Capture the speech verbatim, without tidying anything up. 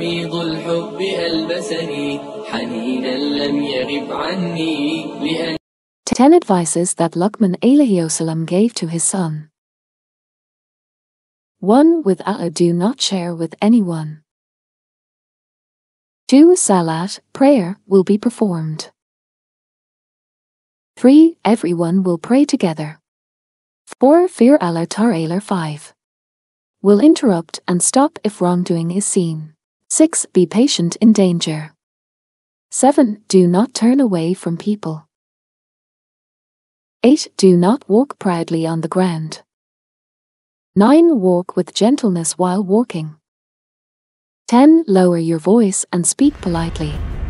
عميض الحب ألبسني حنينا لم يغب عني لأن Ten advices that Luqman Alaiheosallam gave to his son. one. With Allah do not share with anyone. two. Salat, prayer, will be performed. three. Everyone will pray together. four. Fear Allah Ta'ala. five. Will interrupt and stop if wrongdoing is seen. six. Be patient in danger. seven. Do not turn away from people. eight. Do not walk proudly on the ground. nine. Walk with gentleness while walking. ten. Lower your voice and speak politely.